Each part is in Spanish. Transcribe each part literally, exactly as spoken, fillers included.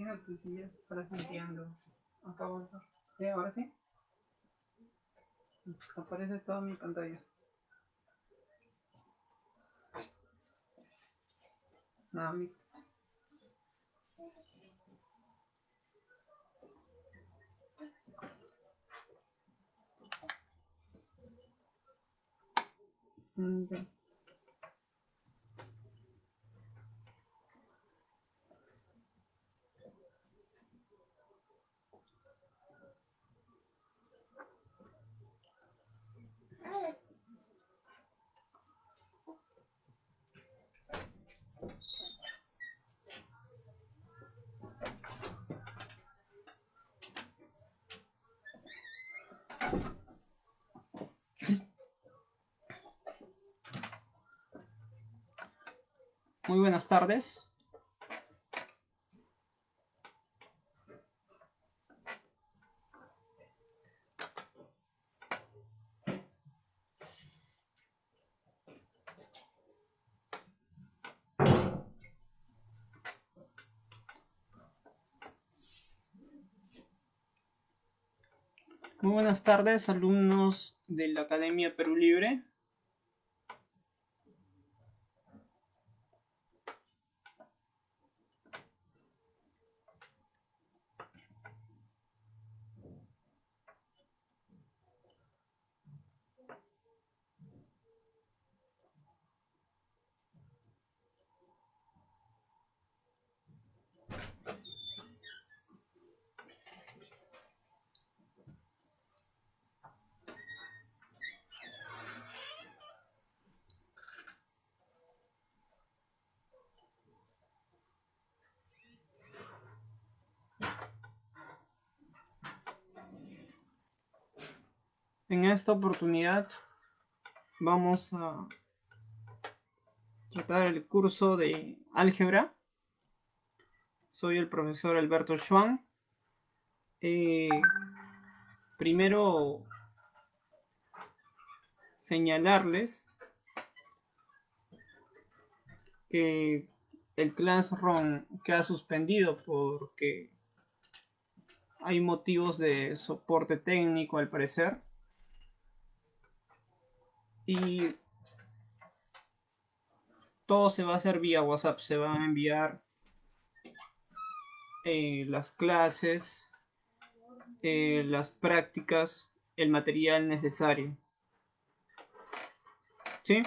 Fíjate si ya estás sintiendo. Acabo de ver. Sí, ahora sí. Aparece toda mi pantalla. Nada, mi. Mm, bien. Muy buenas tardes. Muy buenas tardes, alumnos de la Academia Perú Libre. En esta oportunidad vamos a tratar el curso de álgebra. Soy el profesor Alberto Schwan. Eh, primero señalarles que el Classroom queda suspendido porque hay motivos de soporte técnico al parecer. Y todo se va a hacer vía WhatsApp. Se van a enviar eh, las clases, eh, las prácticas, el material necesario. ¿Sí?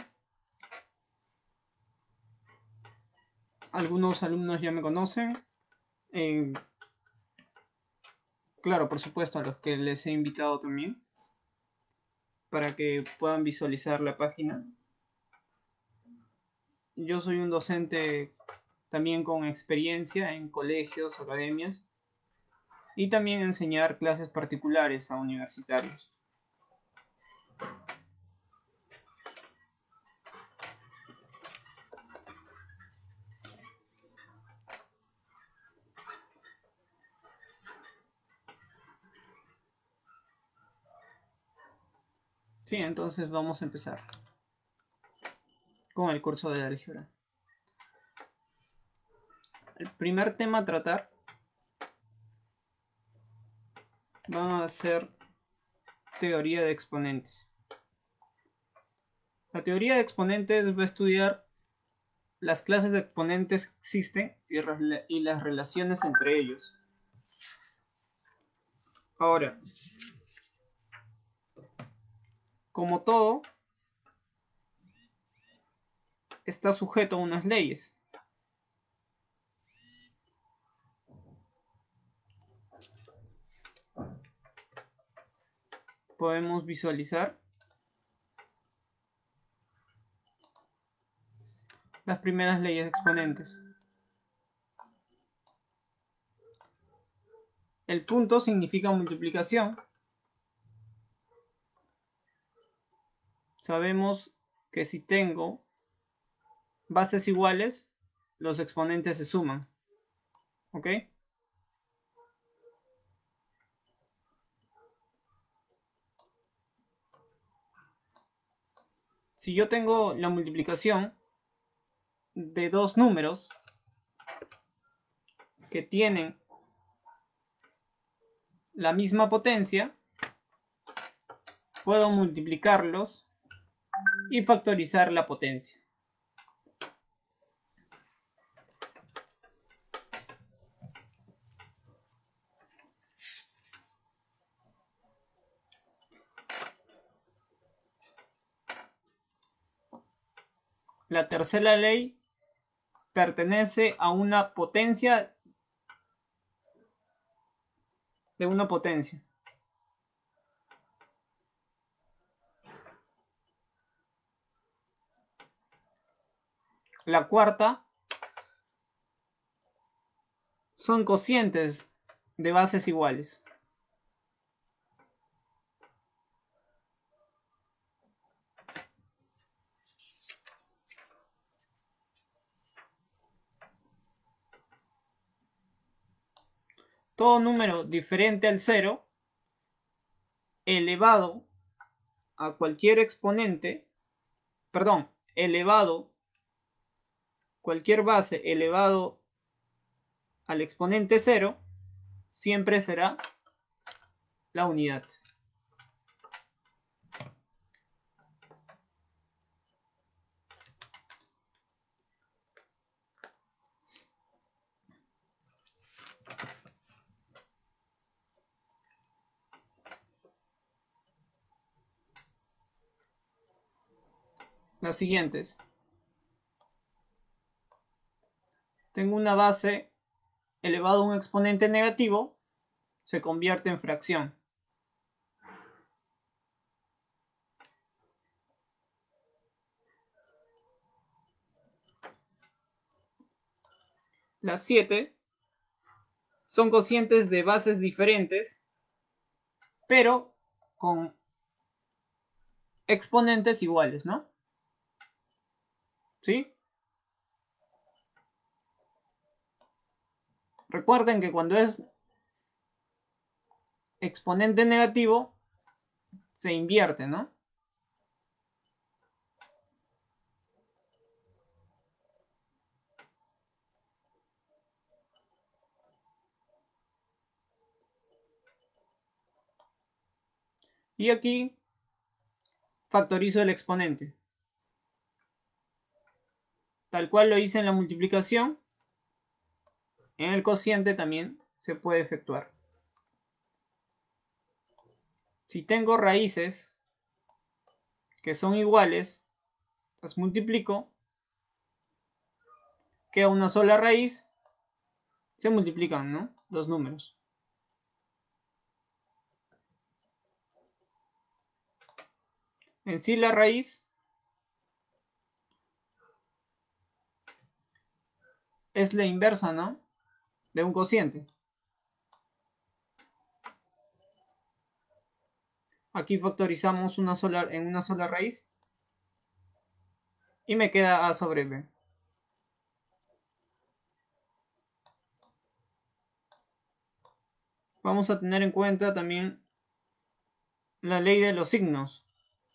Algunos alumnos ya me conocen. Eh, claro, por supuesto, a los que les he invitado también, para que puedan visualizar la página. Yo soy un docente también con experiencia en colegios, academias, y también enseñar clases particulares a universitarios. Sí, entonces vamos a empezar con el curso de álgebra. El primer tema a tratar va a ser teoría de exponentes. La teoría de exponentes va a estudiar las clases de exponentes que existen y, y las relaciones entre ellos. Ahora, como todo, está sujeto a unas leyes. Podemos visualizar las primeras leyes de exponentes. El punto significa multiplicación. Sabemos que si tengo bases iguales, los exponentes se suman. ¿Ok? Si yo tengo la multiplicación de dos números que tienen la misma potencia, puedo multiplicarlos y factorizar la potencia. La tercera ley pertenece a una potencia de una potencia. La cuarta son cocientes de bases iguales. Todo número diferente al cero elevado a cualquier exponente, perdón, elevado, cualquier base elevado al exponente cero, siempre será la unidad. Las siguientes. Tengo una base elevado a un exponente negativo, se convierte en fracción. Las siete son cocientes de bases diferentes, pero con exponentes iguales, ¿no? ¿Sí? Recuerden que cuando es exponente negativo, se invierte, ¿no? Y aquí factorizo el exponente. Tal cual lo hice en la multiplicación, en el cociente también se puede efectuar. Si tengo raíces que son iguales, las multiplico, queda una sola raíz, se multiplican, ¿no? Los números. En sí la raíz es la inversa, ¿no? De un cociente. Aquí factorizamos una sola, en una sola raíz y me queda A sobre B. Vamos a tener en cuenta también la ley de los signos.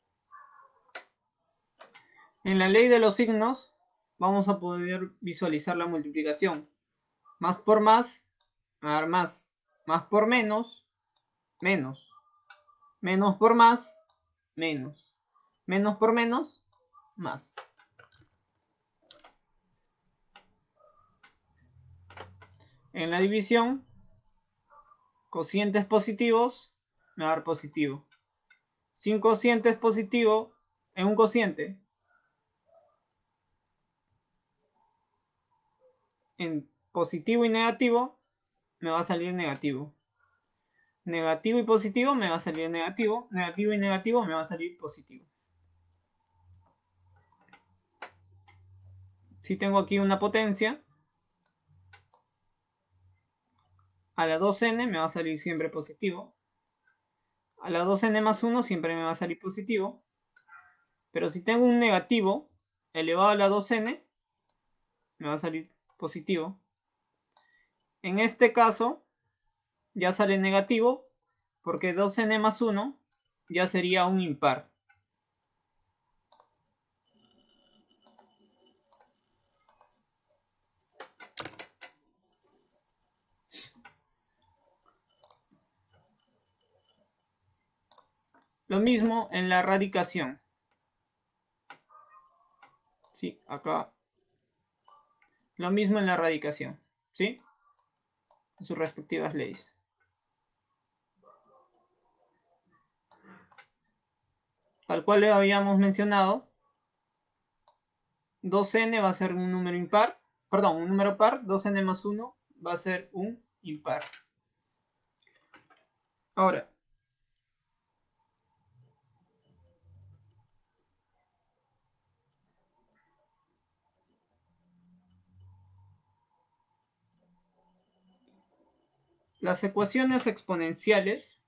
En la ley de los signos vamos a poder visualizar la multiplicación. Más por más, va a dar más. Más por menos, menos. Menos por más, menos. Menos por menos, más. En la división, cocientes positivos me va a dar positivo. Si un cociente es positivo en un cociente, en positivo y negativo me va a salir negativo. Negativo y positivo me va a salir negativo. Negativo y negativo me va a salir positivo. Si tengo aquí una potencia, a la dos ene me va a salir siempre positivo. A la dos ene más uno siempre me va a salir positivo. Pero si tengo un negativo elevado a la dos ene, me va a salir positivo. En este caso, ya sale negativo, porque dos ene más uno ya sería un impar. Lo mismo en la radicación. Sí, acá. Lo mismo en la radicación. ¿Sí? En sus respectivas leyes. Tal cual le habíamos mencionado, dos ene va a ser un número impar. Perdón, un número par. dos ene más uno va a ser un impar. Ahora, las ecuaciones exponenciales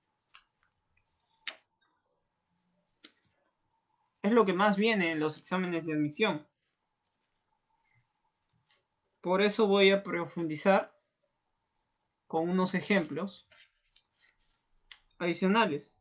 es lo que más viene en los exámenes de admisión. Por eso voy a profundizar con unos ejemplos adicionales.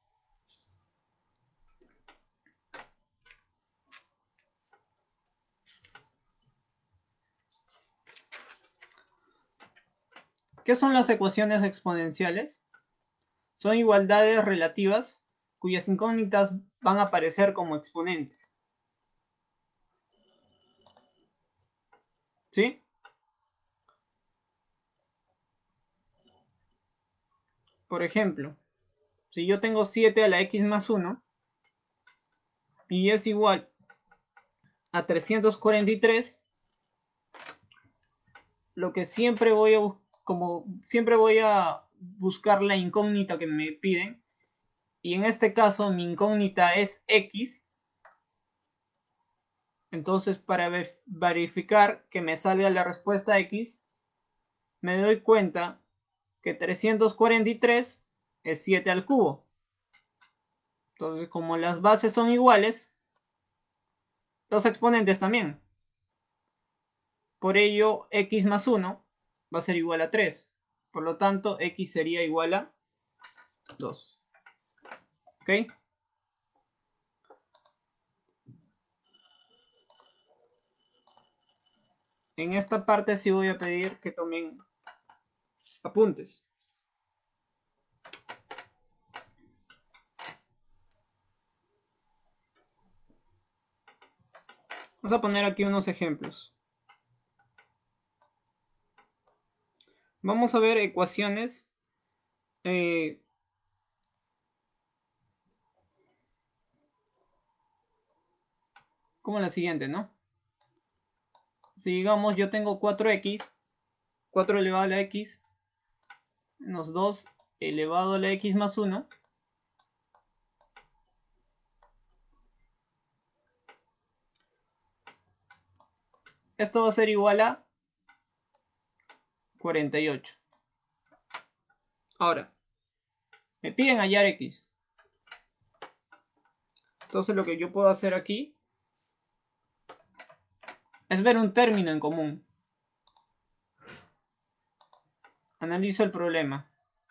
¿Qué son las ecuaciones exponenciales? Son igualdades relativas cuyas incógnitas van a aparecer como exponentes. ¿Sí? Por ejemplo, si yo tengo siete a la x más uno y es igual a trescientos cuarenta y tres, lo que siempre voy a como siempre voy a buscar la incógnita que me piden, y en este caso mi incógnita es x. Entonces, para verificar que me salga la respuesta x, me doy cuenta que trescientos cuarenta y tres es siete al cubo. Entonces, como las bases son iguales, los exponentes también. Por ello, x más uno va a ser igual a tres. Por lo tanto, x sería igual a dos. ¿Ok? En esta parte sí voy a pedir que tomen apuntes. Vamos a poner aquí unos ejemplos. Vamos a ver ecuaciones eh, como la siguiente, ¿no? Si digamos yo tengo cuatro equis, cuatro elevado a la x, menos dos elevado a la x más uno, esto va a ser igual a cuarenta y ocho. Ahora, me piden hallar x. Entonces lo que yo puedo hacer aquí es ver un término en común. Analizo el problema.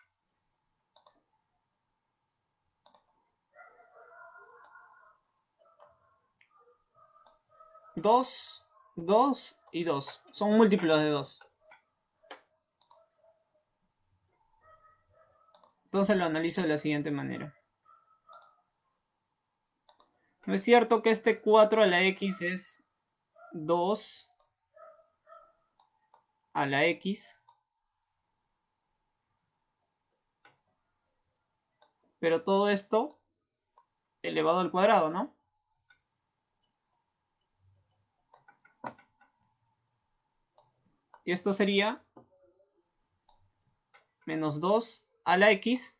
dos, dos y dos. Son múltiplos de dos. Entonces lo analizo de la siguiente manera. ¿No es cierto que este cuatro a la x es dos a la x? Pero todo esto elevado al cuadrado, ¿no? Y esto sería menos dos a la x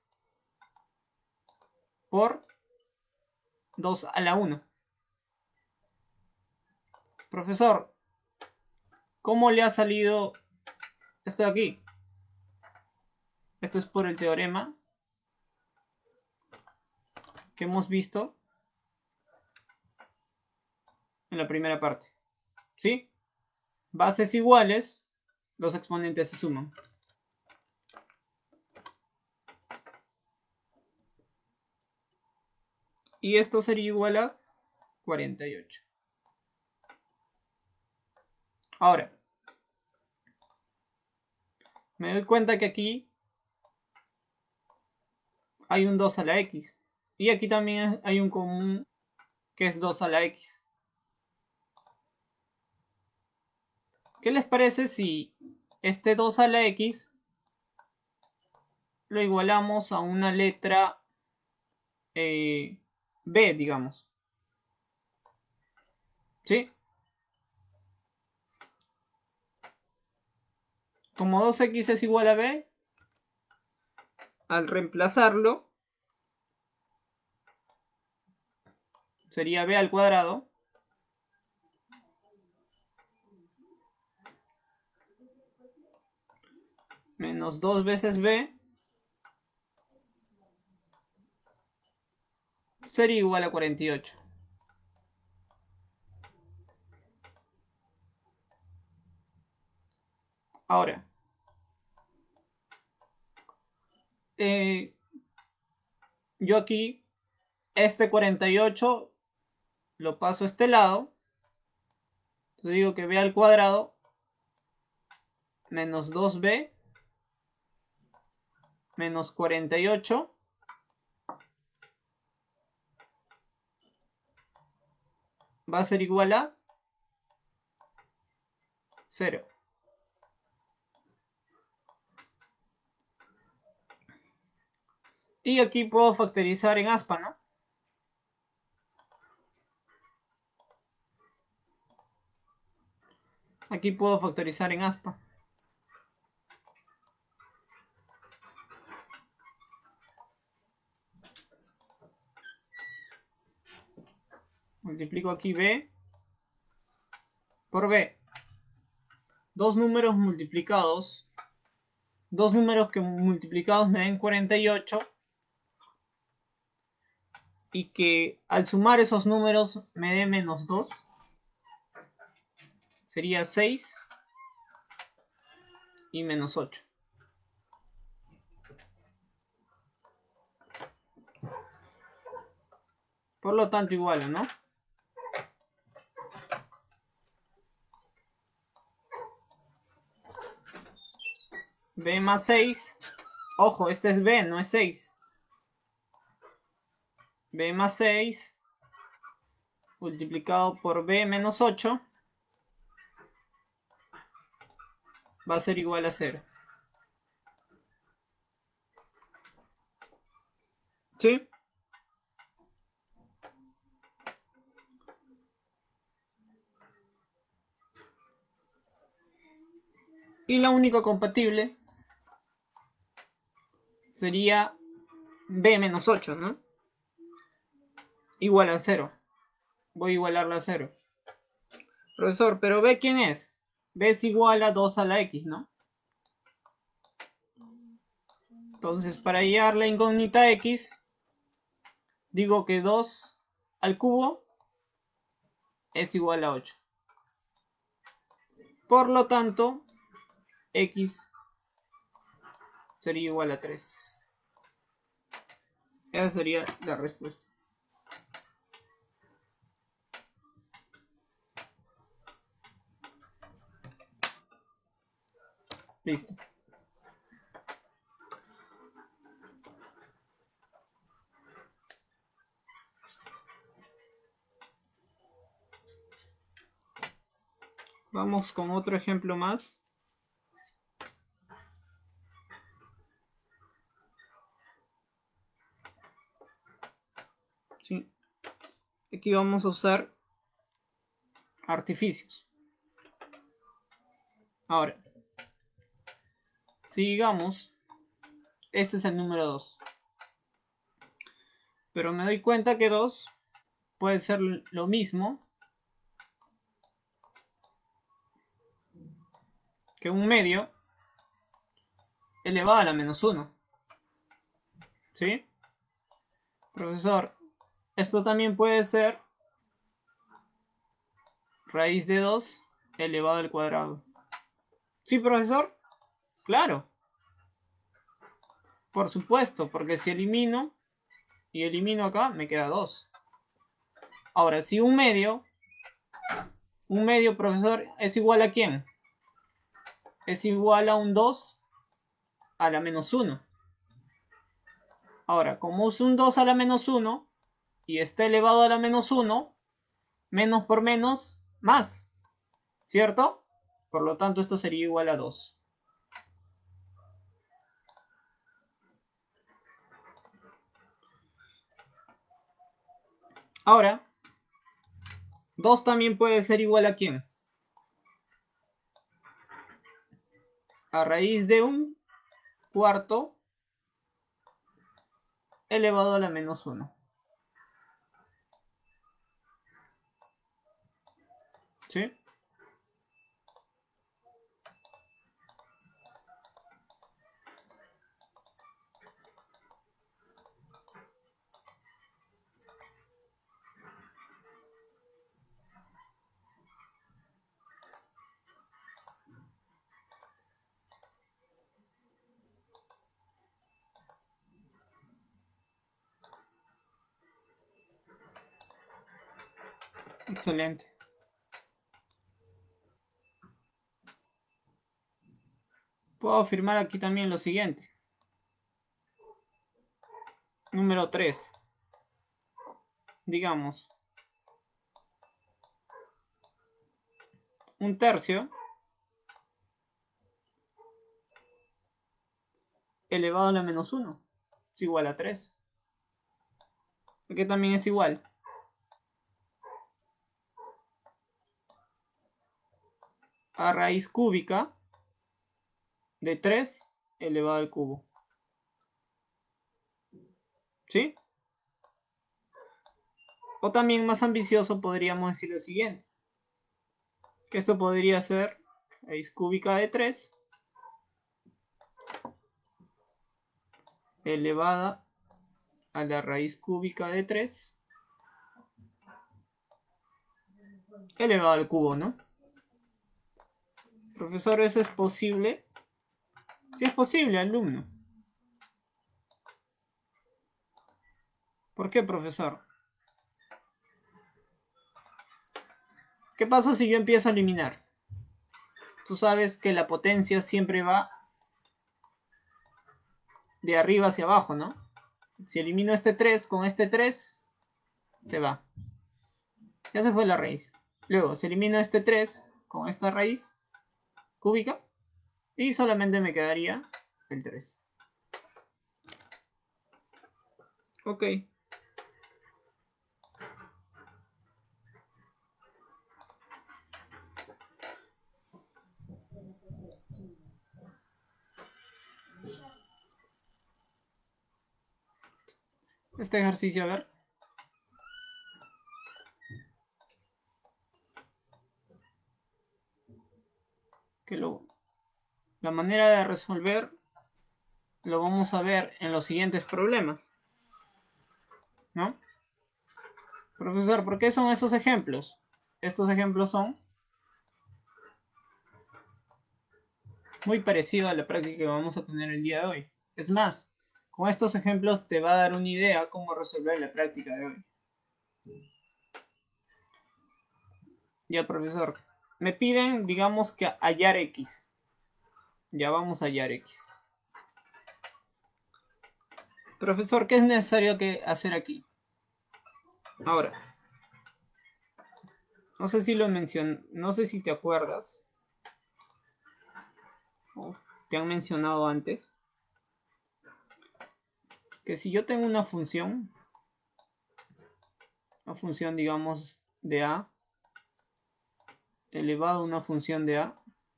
por dos a la uno. Profesor, ¿cómo le ha salido esto de aquí? Esto es por el teorema que hemos visto en la primera parte. ¿Sí? Bases iguales, los exponentes se suman. Y esto sería igual a cuarenta y ocho. Ahora, me doy cuenta que aquí hay un dos a la x. Y aquí también hay un común que es dos a la x. ¿Qué les parece si este dos a la x lo igualamos a una letra eh, b, digamos? ¿Sí? Como dos x es igual a b, al reemplazarlo sería b al cuadrado menos dos veces b sería igual a cuarenta y ocho. Ahora, eh, yo aquí este cuarenta y ocho lo paso a este lado. Yo digo que b al cuadrado menos dos b menos cuarenta y ocho va a ser igual a cero. Y aquí puedo factorizar en aspa, ¿no? Aquí puedo factorizar en aspa. Multiplico aquí b por b. Dos números multiplicados. Dos números que multiplicados me den cuarenta y ocho. Y que al sumar esos números me dé menos dos. Sería seis y menos ocho. Por lo tanto, igual, ¿no? B más seis. Ojo, este es B, no es seis. B más seis multiplicado por B menos ocho va a ser igual a cero. ¿Sí? Y la única compatible sería B menos ocho, ¿no? Igual a cero. Voy a igualarla a cero. Profesor, ¿pero B quién es? B es igual a dos a la X, ¿no? Entonces, para hallar la incógnita X, digo que dos al cubo es igual a ocho. Por lo tanto, X sería igual a tres. Esa sería la respuesta. Listo. Vamos con otro ejemplo más. ¿Sí? Aquí vamos a usar artificios. Ahora, si digamos, este es el número dos. Pero me doy cuenta que dos puede ser lo mismo que un medio elevado a la menos uno. ¿Sí? Profesor, esto también puede ser raíz de dos elevado al cuadrado. ¿Sí, profesor? Claro. Por supuesto, porque si elimino y elimino acá, me queda dos. Ahora, si un medio, un medio, profesor, es igual a ¿quién? Es igual a un dos a la menos uno. Ahora, como es un dos a la menos uno y está elevado a la menos uno, menos por menos, más, ¿cierto? Por lo tanto, esto sería igual a dos. Ahora, dos también puede ser igual a ¿quién? A raíz de un cuarto elevado a la menos uno. ¿Sí? Excelente. Puedo afirmar aquí también lo siguiente. Número tres. Digamos, un tercio elevado a la menos uno es igual a tres. Aquí también es igual. A raíz cúbica de tres elevado al cubo. ¿Sí? O también más ambicioso podríamos decir lo siguiente. Que esto podría ser raíz cúbica de tres elevada a la raíz cúbica de tres elevado al cubo, ¿no? Profesor, ¿eso es posible? Sí es posible, alumno. ¿Por qué, profesor? ¿Qué pasa si yo empiezo a eliminar? Tú sabes que la potencia siempre va de arriba hacia abajo, ¿no? Si elimino este tres con este tres, se va. Ya se fue la raíz. Luego, si elimino este tres con esta raíz cúbica, y solamente me quedaría el tres. Ok. Este ejercicio, a ver. Que lo, la manera de resolver lo vamos a ver en los siguientes problemas, ¿no? Profesor, ¿por qué son esos ejemplos? Estos ejemplos son muy parecidos a la práctica que vamos a tener el día de hoy. Es más, con estos ejemplos te va a dar una idea cómo resolver la práctica de hoy. Ya, profesor. Me piden, digamos que hallar X. Ya vamos a hallar X. Profesor, ¿qué es necesario que hacer aquí? Ahora, no sé si lo mencioné, no sé si te acuerdas, o te han mencionado antes, que si yo tengo una función, una función digamos de A, elevado a una función de A,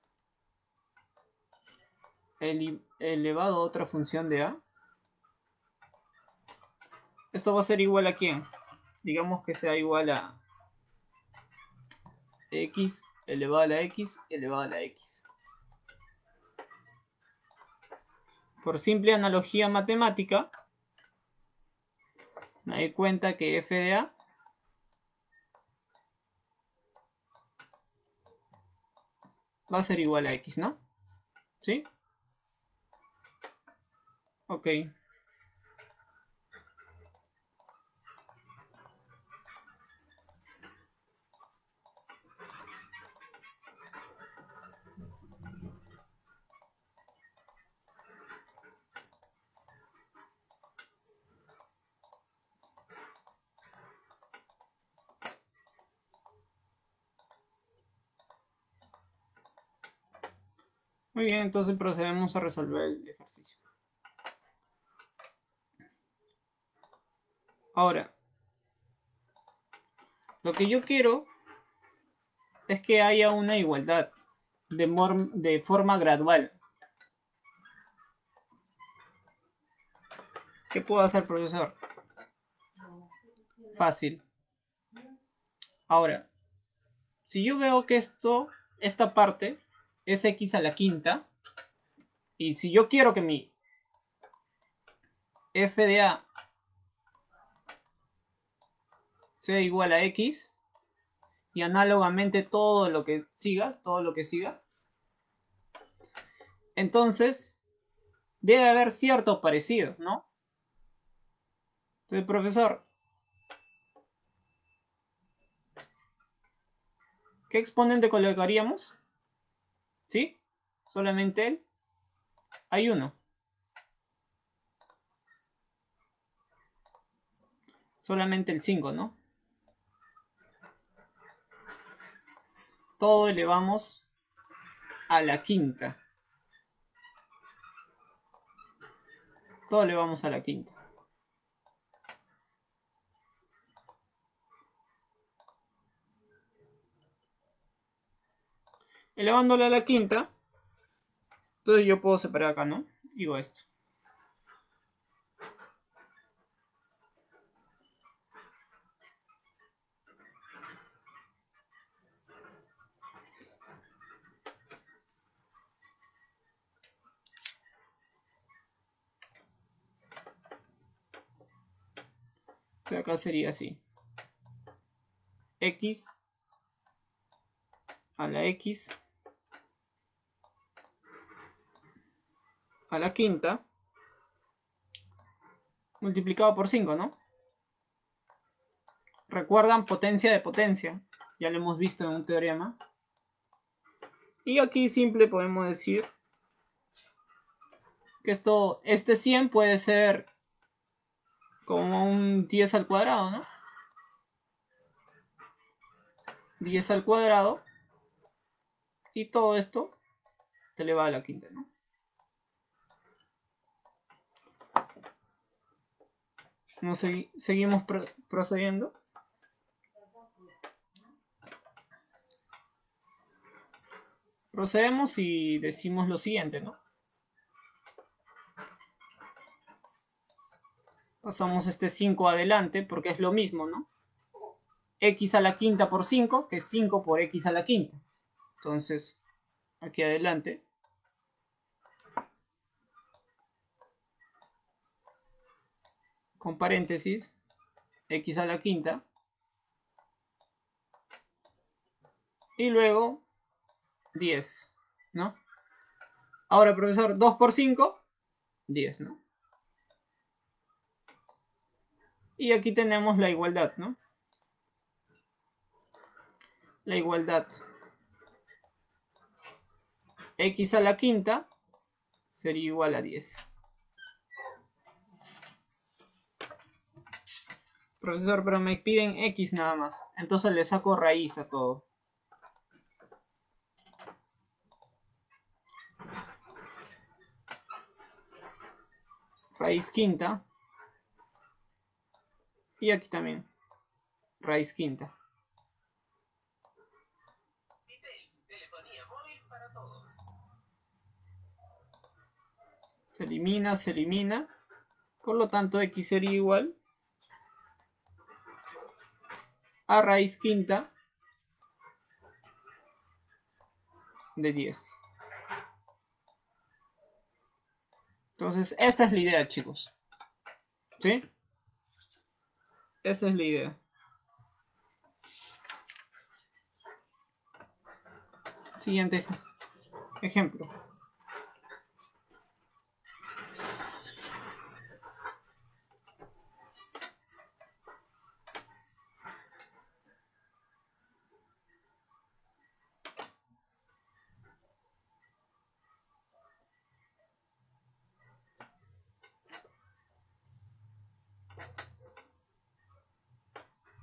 ele elevado a otra función de A, esto va a ser igual a ¿quién? Digamos que sea igual a X elevado a la X elevado a la X. Por simple analogía matemática, me doy cuenta que f de A va a ser igual a X, ¿no? ¿Sí? Ok. Muy bien, entonces procedemos a resolver el ejercicio. Ahora, lo que yo quiero es que haya una igualdad de, de forma gradual. ¿Qué puedo hacer, profesor? Fácil. Ahora, si yo veo que esto, esta parte es x a la quinta, y si yo quiero que mi f de a sea igual a x, y análogamente todo lo que siga, todo lo que siga, entonces debe haber cierto parecido, ¿no? Entonces, profesor, ¿qué exponente colocaríamos? ¿Sí? Solamente él. Hay uno. Solamente el cinco, ¿no? Todo elevamos a la quinta. Todo elevamos a la quinta. Elevándolo a la quinta, entonces yo puedo separar acá, ¿no? Digo esto. Entonces acá sería así. X a la X a la quinta multiplicado por cinco, ¿no? ¿Recuerdan potencia de potencia? Ya lo hemos visto en un teorema. Y aquí simple podemos decir que esto, este cien puede ser como un diez al cuadrado, ¿no? diez al cuadrado. Y todo esto se eleva a la quinta, ¿no? Nos segui seguimos pro procediendo. Procedemos y decimos lo siguiente, ¿no? Pasamos este cinco adelante porque es lo mismo, ¿no? X a la quinta por cinco, que es cinco por X a la quinta. Entonces, aquí adelante. Con paréntesis, X a la quinta. Y luego, diez, ¿no? Ahora, profesor, dos por cinco, diez, ¿no? Y aquí tenemos la igualdad, ¿no? La igualdad. X a la quinta sería igual a diez. Profesor, pero me piden X nada más. Entonces le saco raíz a todo. Raíz quinta. Y aquí también. Raíz quinta. Se elimina, se elimina. Por lo tanto, X sería igual a raíz quinta de diez. Entonces, esta es la idea, chicos. ¿Sí? Esa es la idea. Siguiente ejemplo.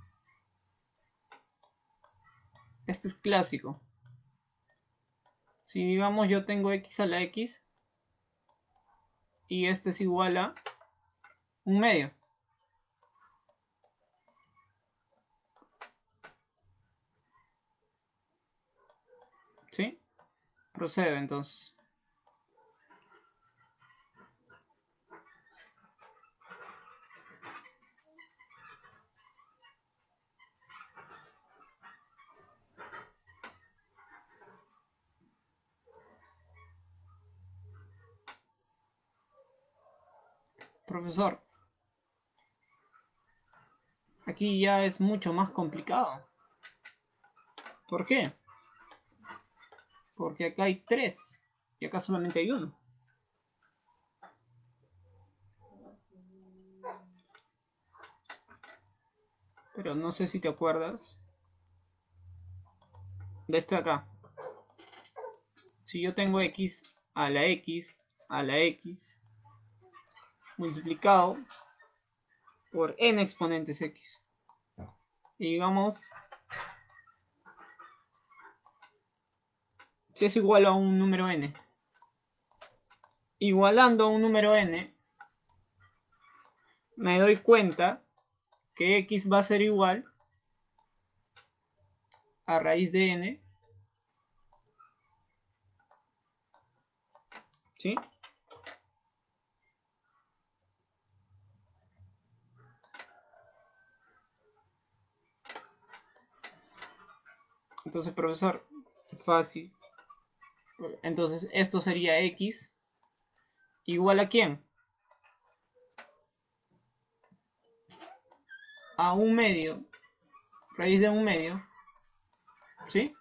Este es clásico. Si digamos yo tengo x a la x y este es igual a un medio. ¿Sí? Procedo entonces. Profesor, aquí ya es mucho más complicado. ¿Por qué? Porque acá hay tres y acá solamente hay uno. Pero no sé si te acuerdas de este acá. Si yo tengo x a la x a la x multiplicado por n exponentes x. Y digamos, si es igual a un número n. Igualando a un número n, me doy cuenta que x va a ser igual a raíz de n. ¿Sí? Entonces, profesor, fácil. Entonces, esto sería x igual a ¿quién? A un medio. Raíz de un medio. ¿Sí?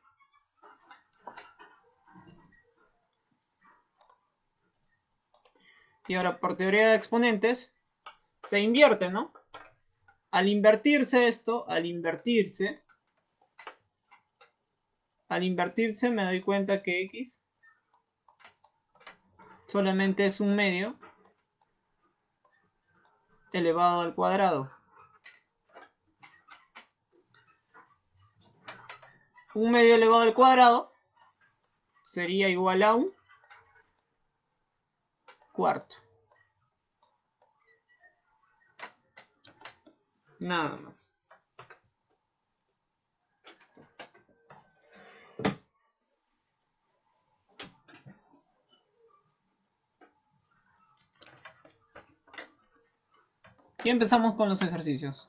Y ahora, por teoría de exponentes, se invierte, ¿no? Al invertirse esto, al invertirse, al invertirse me doy cuenta que x solamente es un medio elevado al cuadrado. Un medio elevado al cuadrado sería igual a un cuarto. Nada más. Y empezamos con los ejercicios.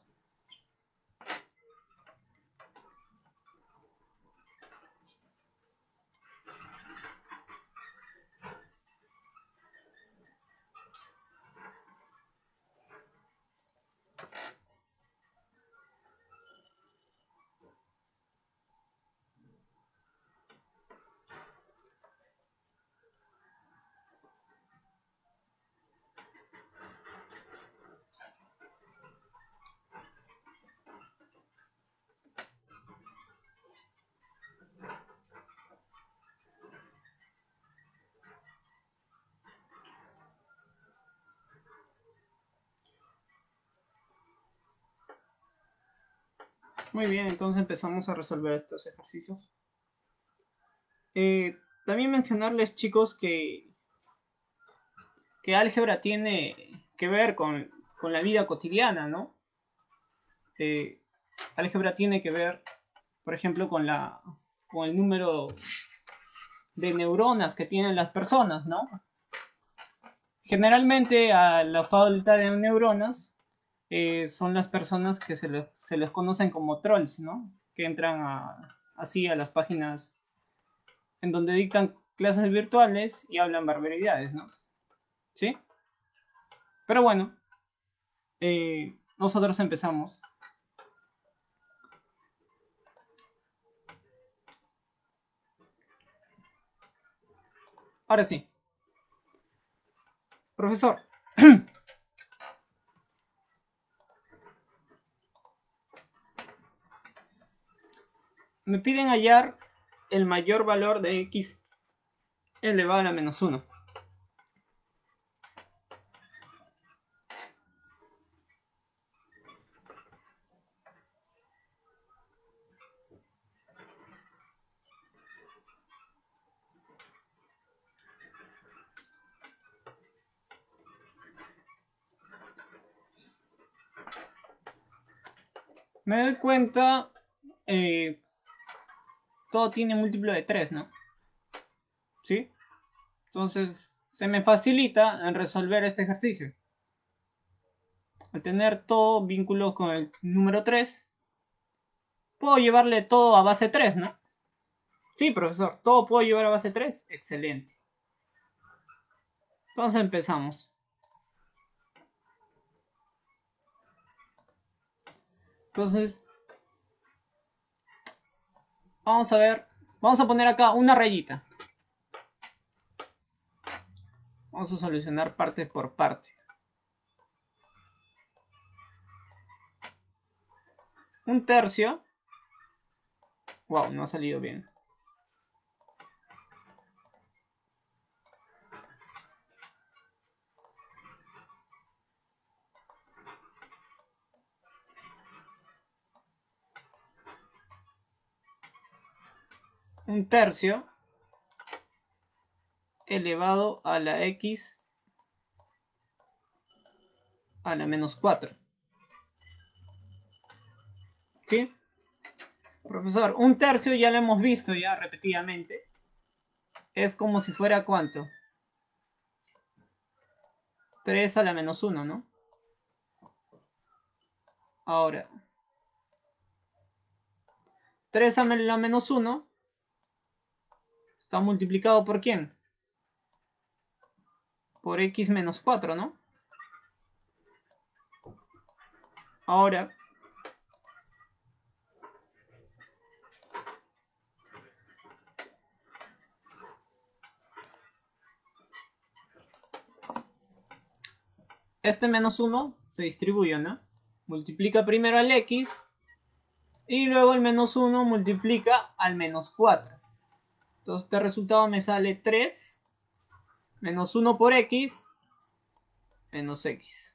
Muy bien, entonces empezamos a resolver estos ejercicios. Eh, también mencionarles, chicos, que, que álgebra tiene que ver con, con la vida cotidiana, ¿no? Eh, álgebra tiene que ver, por ejemplo, con, la, con el número de neuronas que tienen las personas, ¿no? Generalmente a la falta de neuronas eh, son las personas que se, le, se les conocen como trolls, ¿no? Que entran a, así a las páginas en donde dictan clases virtuales y hablan barbaridades, ¿no? ¿Sí? Pero bueno, eh, nosotros empezamos. Ahora sí. Profesor. Me piden hallar el mayor valor de x elevado a la menos uno. Me doy cuenta, eh, todo tiene múltiplo de tres, ¿no? ¿Sí? Entonces, se me facilita en resolver este ejercicio. Al tener todo vínculos con el número tres, puedo llevarle todo a base tres, ¿no? Sí, profesor, todo puedo llevar a base tres. Excelente. Entonces empezamos. Entonces, vamos a ver. Vamos a poner acá una rayita. Vamos a solucionar parte por parte. Un tercio. Wow, no ha salido bien. Un tercio elevado a la x a la menos cuatro. ¿Sí? Profesor, un tercio ya lo hemos visto ya repetidamente. Es como si fuera ¿cuánto? tres a la menos uno, ¿no? Ahora, tres a la menos uno está multiplicado por ¿quién? Por x menos cuatro, ¿no? Ahora, este menos uno se distribuye, ¿no? Multiplica primero al x y luego el menos uno multiplica al menos cuatro. Entonces este resultado me sale tres menos uno por x menos x.